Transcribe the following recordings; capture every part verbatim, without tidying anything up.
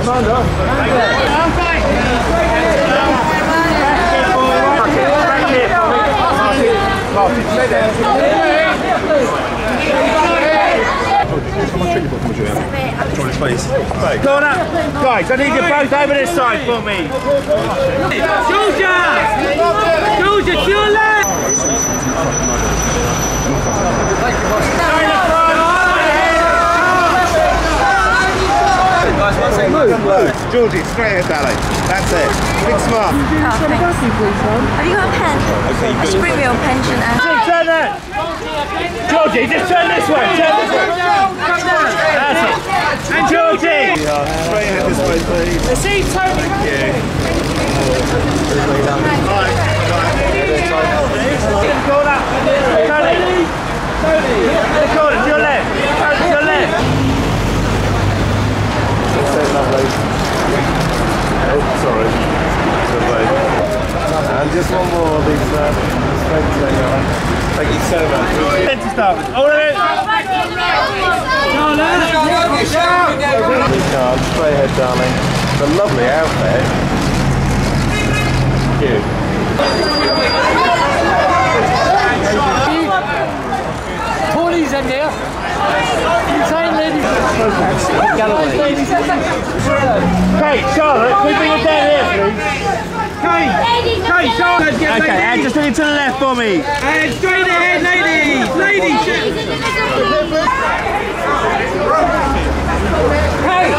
Stand up. I'm fine. Martin, stay there. How much tricky button would you have? Join his face. Go on up. Guys, I need you both over this side for me. Georgia! Georgia, to your left! Jorgie, straight ahead, darling. That's it. Big smart. Oh, thanks. Have you got a pen? I should bring me your pension. Turn that. Jorgie, just turn this way. Turn this way. That's it. And Jorgie. Straight ahead this way, please. I see Tony. Thank you. Go on up. Tony. Tony. Go on, to your left. Tony, to your left. Lovely. Oh, sorry. Lovely. And just one more of these uh, strength thing, alright? Thank you so much. Centre starters. All of it! You can't. Straight ahead, darling. It's a lovely outfit. Thank you. Paulie's in there. Insane ladies. Garraway. Kate, Charlotte, can we bring it down here, please? Kate! Kate, Charlotte, get okay, and just lean to the left for me. And straight ahead, ladies! Ladies! Hey!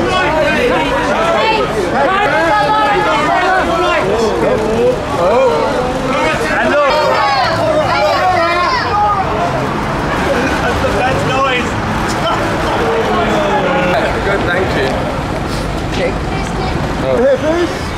Oh! And look! That's the best noise! Good, thank you. Okay. Oh. Here, please.